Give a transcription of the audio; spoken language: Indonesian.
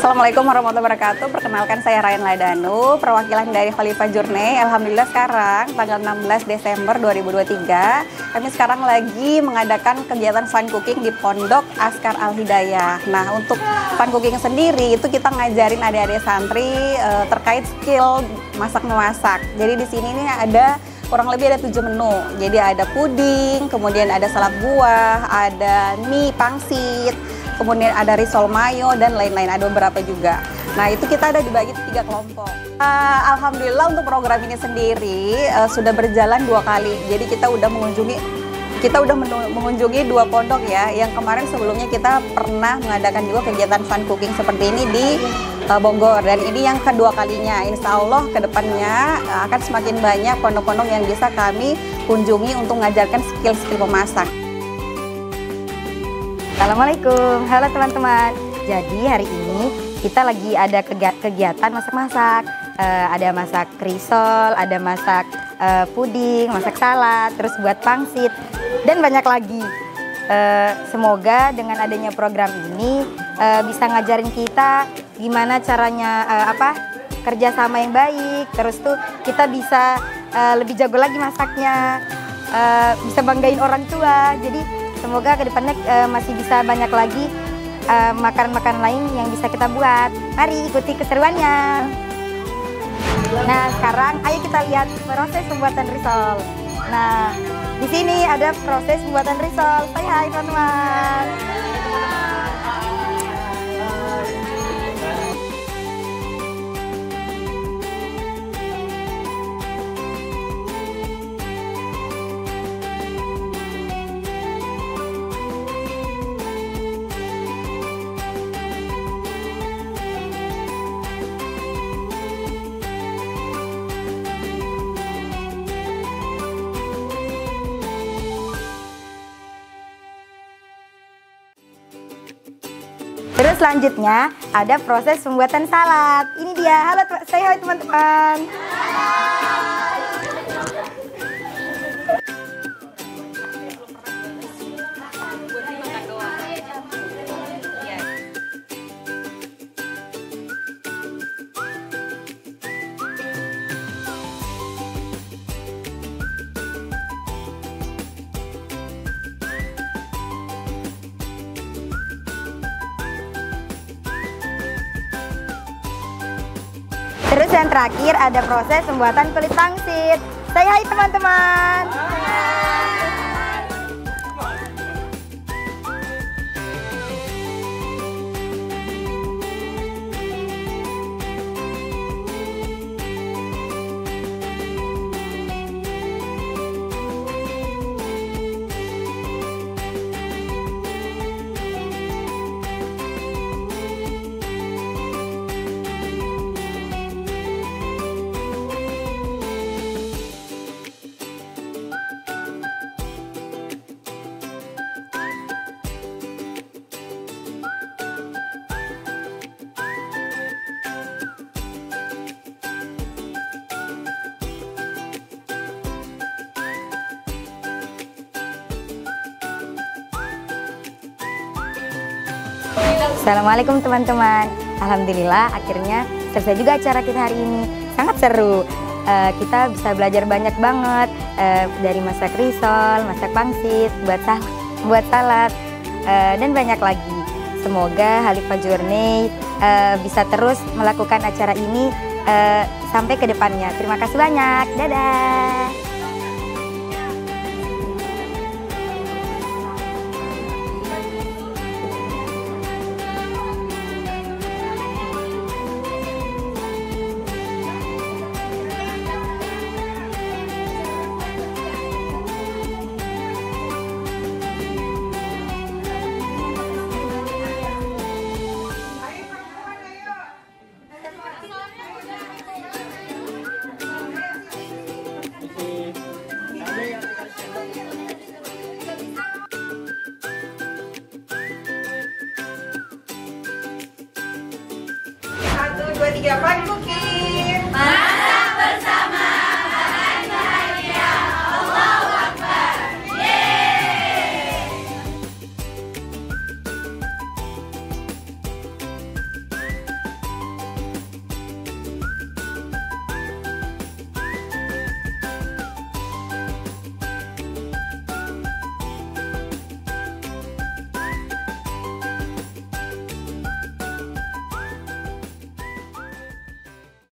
Assalamualaikum warahmatullahi wabarakatuh. Perkenalkan saya Ryan Ladanu, perwakilan dari Khalifah Journey. Alhamdulillah sekarang tanggal 16 Desember 2023 kami sekarang lagi mengadakan kegiatan fun cooking di Pondok Askar Al Hidayah. Nah, untuk fun cooking sendiri itu kita ngajarin adik-adik santri terkait skill masak-memasak. Jadi di sini nih ada kurang lebih ada 7 menu. Jadi ada puding, kemudian ada salad buah, ada mie pangsit, kemudian ada risol mayo dan lain-lain, ada beberapa juga. Nah, itu kita ada dibagi 3 kelompok. Alhamdulillah untuk program ini sendiri sudah berjalan 2 kali. Jadi kita udah mengunjungi 2 pondok ya. Yang kemarin sebelumnya kita pernah mengadakan juga kegiatan fun cooking seperti ini di Bogor, dan ini yang kedua kalinya. Insya Allah kedepannya akan semakin banyak pondok-pondok yang bisa kami kunjungi untuk mengajarkan skill-skill memasak. Assalamualaikum, halo teman-teman. Jadi hari ini kita lagi ada kegiatan masak-masak. Ada masak risol, ada masak puding, masak salad, terus buat pangsit, dan banyak lagi. Semoga dengan adanya program ini bisa ngajarin kita gimana caranya kerjasama yang baik. Terus tuh kita bisa lebih jago lagi masaknya, bisa banggain orang tua. Jadi semoga kedepannya masih bisa banyak lagi makanan-makanan lain yang bisa kita buat. Mari ikuti keseruannya. Nah, sekarang ayo kita lihat proses pembuatan risol. Nah, di sini ada proses pembuatan risol. Hai teman-teman. Terus selanjutnya ada proses pembuatan salad. Ini dia. Halo, say hi teman-teman. Terus yang terakhir ada proses pembuatan kulit pangsit. Say hi teman-teman. Assalamualaikum teman-teman. Alhamdulillah akhirnya selesai juga acara kita hari ini. Sangat seru. Kita bisa belajar banyak banget dari masak risol, masak pangsit, buat salad, dan banyak lagi. Semoga Khalifah Journey bisa terus melakukan acara ini sampai ke depannya. Terima kasih banyak. Dadah. Satu, dua, tiga, fun cooking.